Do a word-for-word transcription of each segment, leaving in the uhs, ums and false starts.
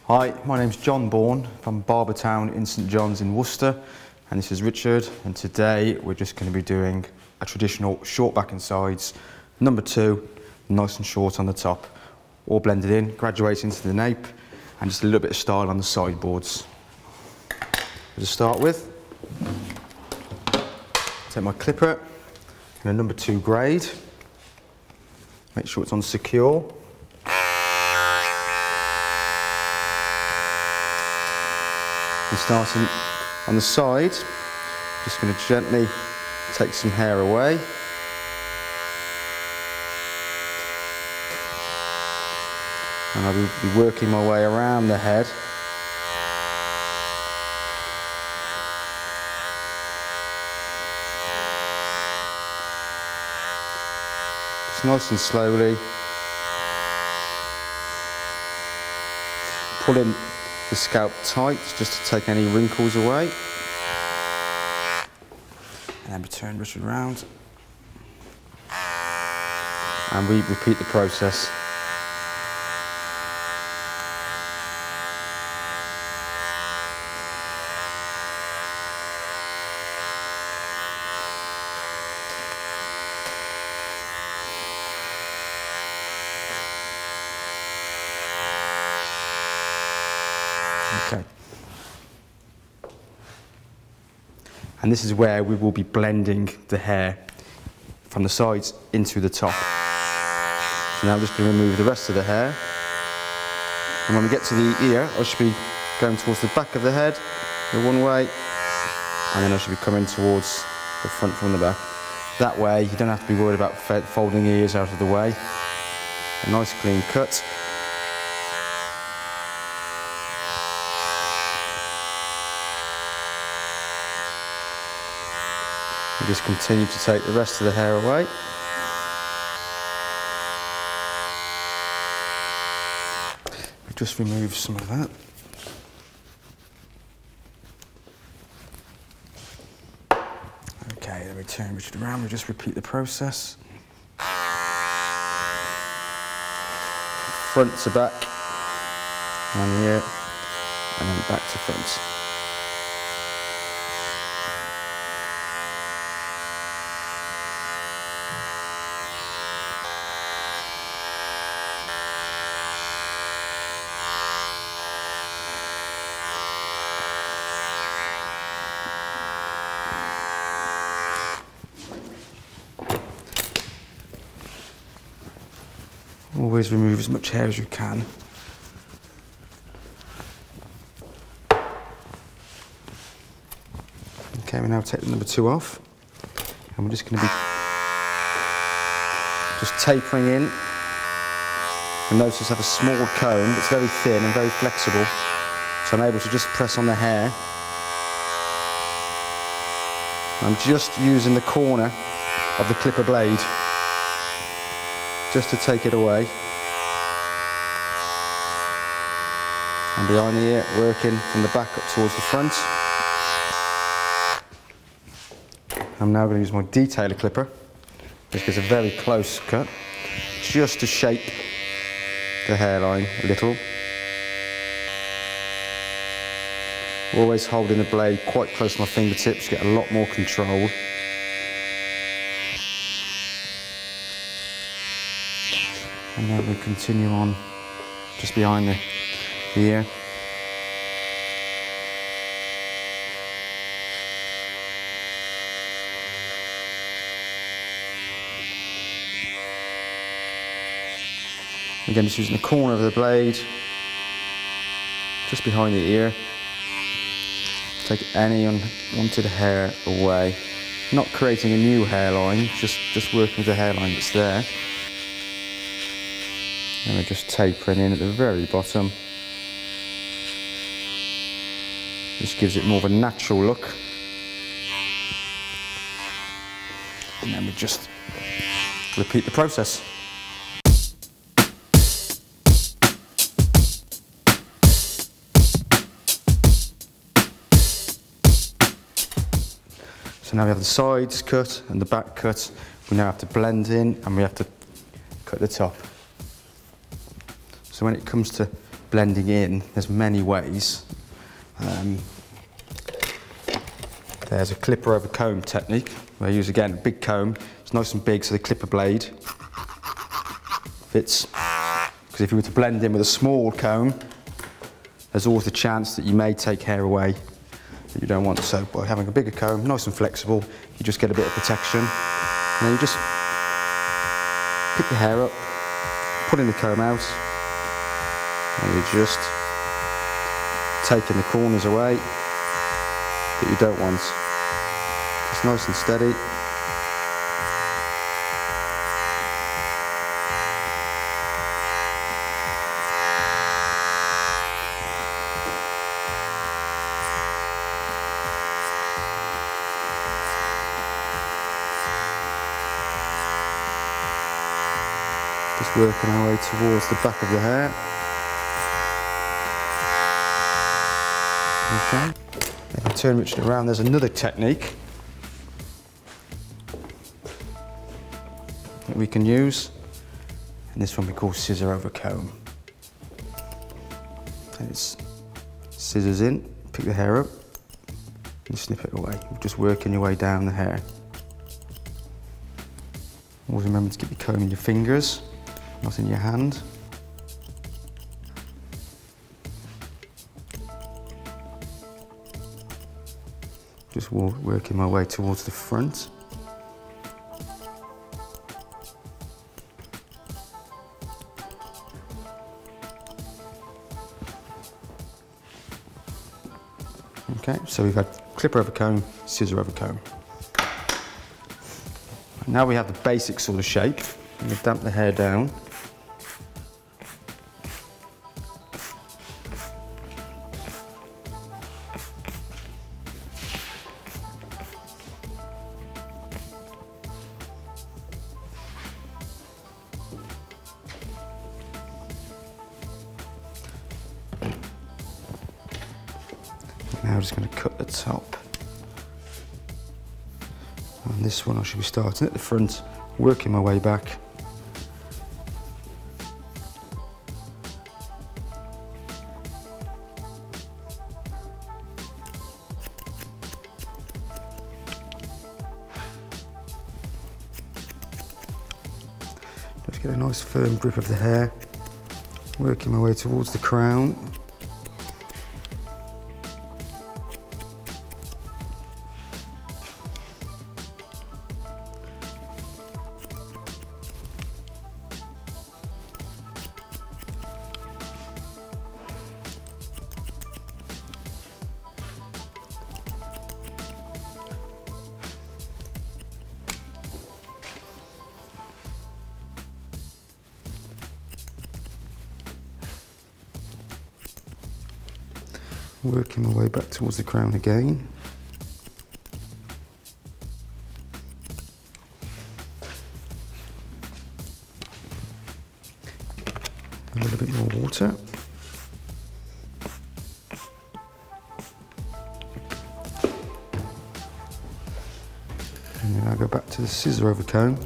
Hi, my name's John Bourne from Barbertown in St John's in Worcester, and this is Richard, and today we're just going to be doing a traditional short back and sides, number two, nice and short on the top, all blended in, graduating to the nape, and just a little bit of style on the sideboards. To start with, take my clipper in a number two grade, make sure it's on secure. And starting on the side, just going to gently take some hair away. And I'll be working my way around the head. Just nice and slowly. Pull in the scalp tight, just to take any wrinkles away. And then turn Richard round. And we repeat the process. Okay. And this is where we will be blending the hair from the sides into the top. So now I'm just going to remove the rest of the hair. And when we get to the ear, I should be going towards the back of the head in one way, and then I should be coming towards the front from the back. That way you don't have to be worried about folding ears out of the way. A nice clean cut. And just continue to take the rest of the hair away. Just remove some of that. Okay, then we turn Richard around, we just repeat the process. Front to back, and here, and then back to front. Always remove as much hair as you can. Okay, we now take the number two off, and we're just going to be just tapering in. You'll notice I have a small comb that's very thin and very flexible, so I'm able to just press on the hair. I'm just using the corner of the clipper blade just to take it away. And behind the ear, working from the back up towards the front. I'm now going to use my detailer clipper, which gives a very close cut, just to shape the hairline a little. Always holding the blade quite close to my fingertips, get a lot more control. And then we continue on just behind the, the ear. Again, just using the corner of the blade, just behind the ear. Take any unwanted hair away. Not creating a new hairline, just, just working with the hairline that's there. And we're just tapering in at the very bottom. This gives it more of a natural look. And then we just repeat the process. So now we have the sides cut and the back cut. We now have to blend in and we have to cut the top. So when it comes to blending in, there's many ways. Um, there's a clipper over comb technique, where I use again a big comb. It's nice and big, so the clipper blade fits. Because if you were to blend in with a small comb, there's always the chance that you may take hair away that you don't want. So by having a bigger comb, nice and flexible, you just get a bit of protection. And then you just pick the hair up, pulling the comb out, and you're just taking the corners away that you don't want. It's nice and steady. Just working our way towards the back of the hair. Okay. If I turn Richard around, there's another technique that we can use, and this one we call scissor over comb. And it's scissors in, pick the hair up, and snip it away. You're just working your way down the hair. Always remember to keep your comb in your fingers, not in your hand. Just working my way towards the front. Okay, so we've had clipper over comb, scissor over comb. Now we have the basic sort of shape. I'm going to damp the hair down. Now I'm just going to cut the top. On this one I should be starting at the front, working my way back. Just get a nice firm grip of the hair, working my way towards the crown. Working my way back towards the crown again. A little bit more water. And then I'll go back to the scissor over comb.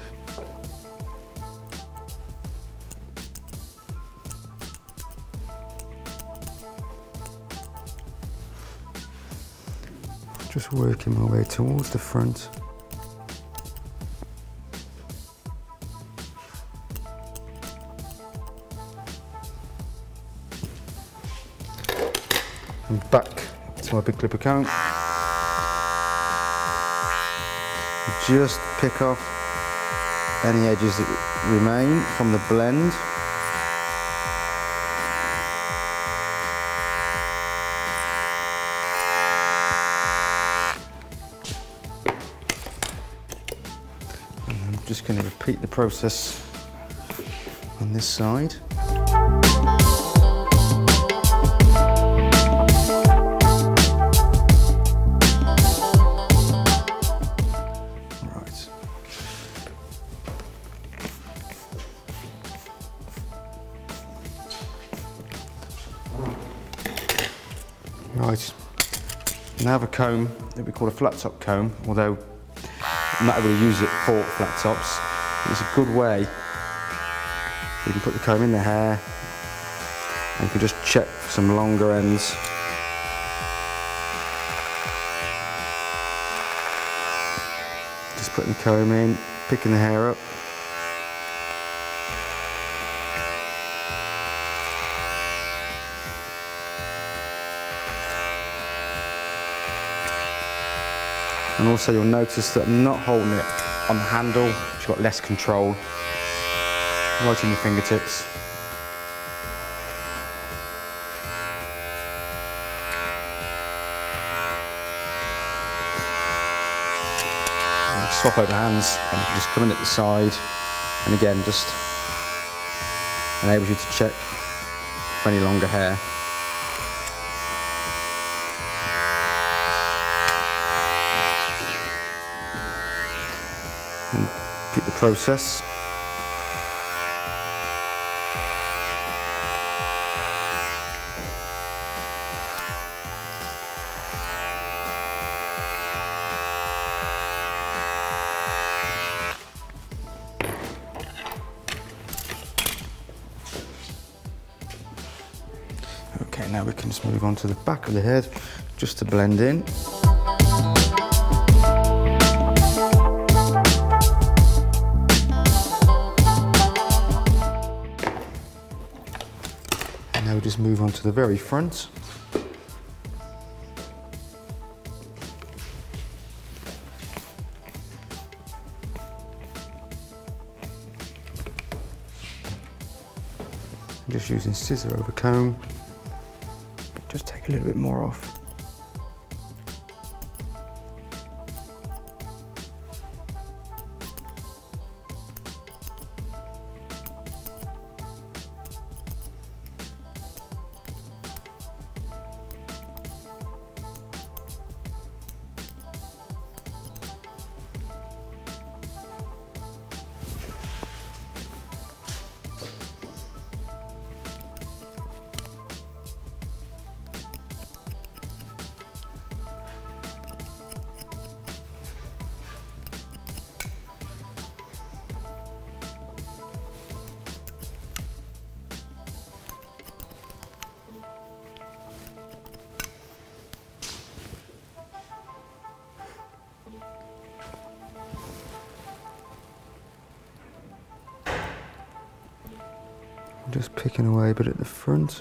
Just working my way towards the front. And back to my big clipper comb. Just pick off any edges that remain from the blend. Just going to repeat the process on this side. Right. Right. Now I have a comb that we call a flat top comb, although I'm not able to use it for flat tops. It's a good way. You can put the comb in the hair, And you can just check for some longer ends. Just putting the comb in, picking the hair up. And also you'll notice that I'm not holding it on the handle, you've got less control, right in your fingertips. And swap over hands and you can just come in at the side, and again just enables you to check for any longer hair. And repeat the process. Okay, now we can just move on to the back of the head just to blend in. Now we just move on to the very front. I'm just using scissor over comb. Just take a little bit more off. Just picking away a bit at the front.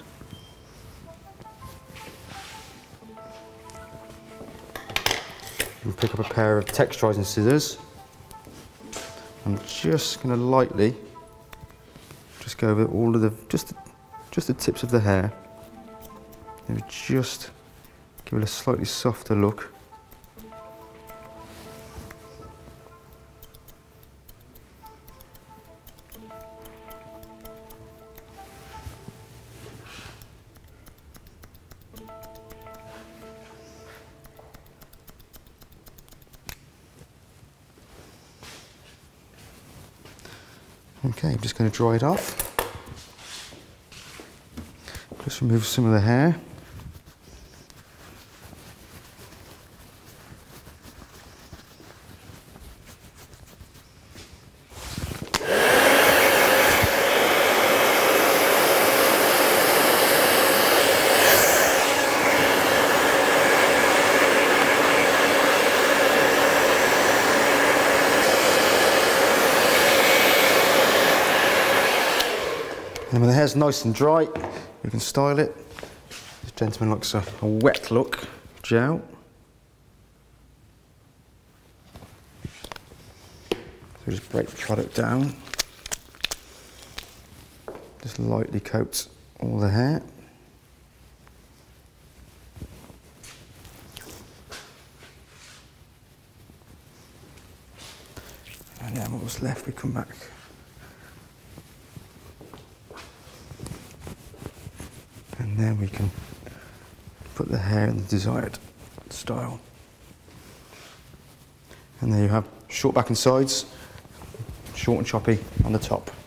And pick up a pair of texturizing scissors. I'm just going to lightly just go over all of the just just the tips of the hair. Maybe just give it a slightly softer look. Okay, I'm just going to dry it off. Just remove some of the hair. And when the hair's nice and dry, you can style it. This gentleman likes a, a wet look gel. So just break the product down. Just lightly coat all the hair. And then what was left, we come back. And then we can put the hair in the desired style. And there you have short back and sides, short and choppy on the top.